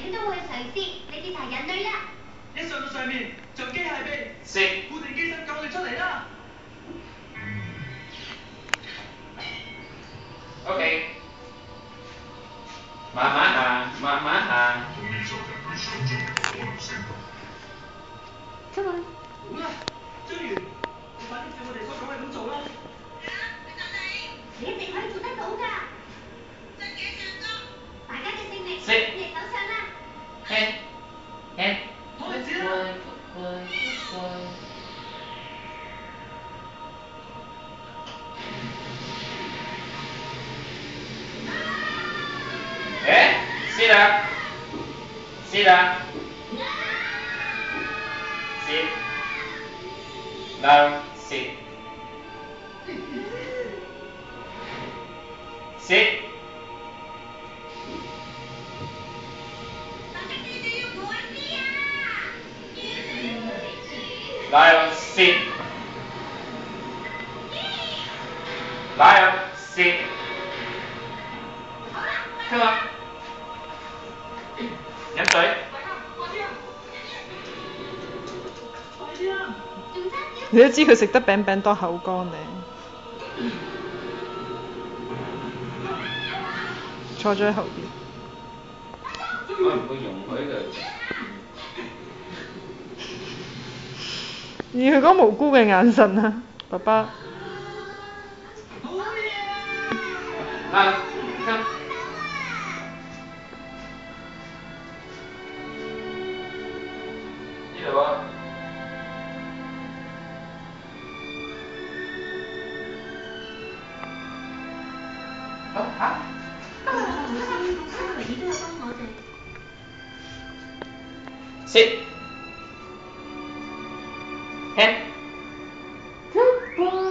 佢都會去嘗試，你哋就係人類啦。一上到上面就機械臂， 識固定機身救你出嚟啦。 OK， 慢慢行，慢慢行。 出嚟。好啦，章魚，你快啲照我哋所講嘅咁做啦。你一定可以做得到㗎。真嘅上咗。大家嘅勝利喺你手上啦。 hand， 開始啦。 sit up, sit up, sit, no, sit, sit, lion, sit, lion, sit, come on.飲水。 你都知佢食得餅餅多口乾咧。坐咗喺後邊。 我唔會容許佢。 以佢嗰無辜嘅眼神啊，爸爸。 啊，come。呢度啊。嚇？Sit. Hand.